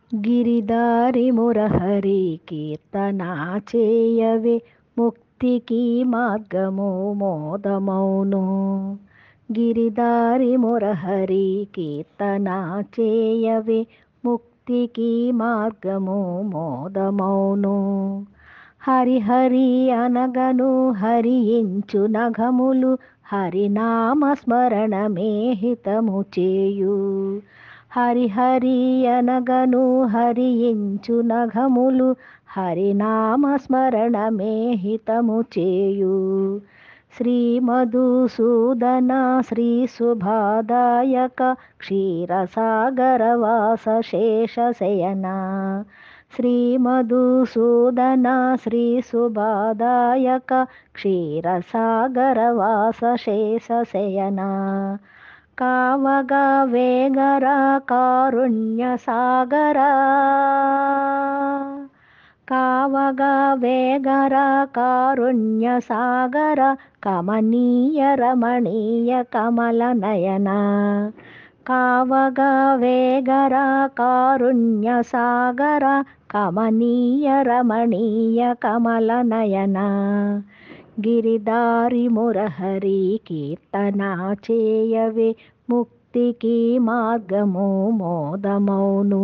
గిరిదారి మురహరి కీర్తన చేయవే, ముక్తికి మార్గము మోదమౌను. గిరిదారి మురహరి కీర్తన చేయవే, ముక్తికి మార్గము మోదమౌను. హరిహరి అనగను హరించు నఘములు, హరినామ స్మరణమే హితము చేయు. హరిహరి అనగను హరించు నఘములు, హరినామ స్మరణమే హితము చేయు. శ్రీ మధుసూదన శ్రీ శుభాదాయక, క్షీరసాగరవాస శేషశయన. శ్రీ మధుసూదన శ్రీ శుభాదాయక, క్షీరసాగరవాస శేషశయన. కావగా వేగరా కారుణ్య సాగరా, కావగా వేగరా కారుణ్య సాగర, కమనీయ రమణీయ కమల నయన. కావగా వేగరా కారుణ్య సాగర, కమనీయ రమణీయ కమల నయన. గిరిదారి మురహరి కీర్తన చేయవే, ముక్తికి మార్గము మోదమౌను.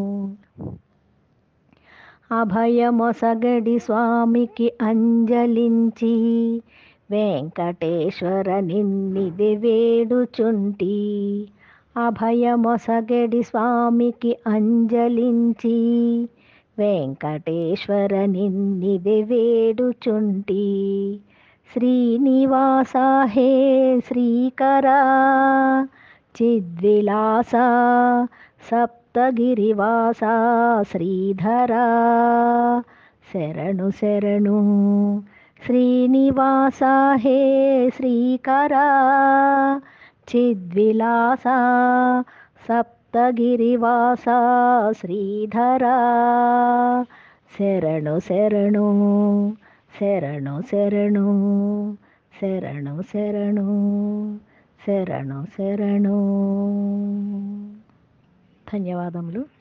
అభయమొసగడి స్వామికి అంజలించి, వెంకటేశ్వర నిన్నిది వేడుచుంటి. అభయమొసగడి స్వామికి అంజలించి, వెంకటేశ్వర నిన్నిది వేడుచుంటి. శ్రీనివాస హే శ్రీకరా, చిద్విలాస సప్తగిరివాస శ్రీధరా. శరణు శరణు శ్రీనివాస హే శ్రీకరా, చిద్విలాస సప్తగిరివాస శ్రీధరా. శరణు శరణు శరణు శరణు శరణు శరణు శరణు శరణు. ధన్యవాదములు.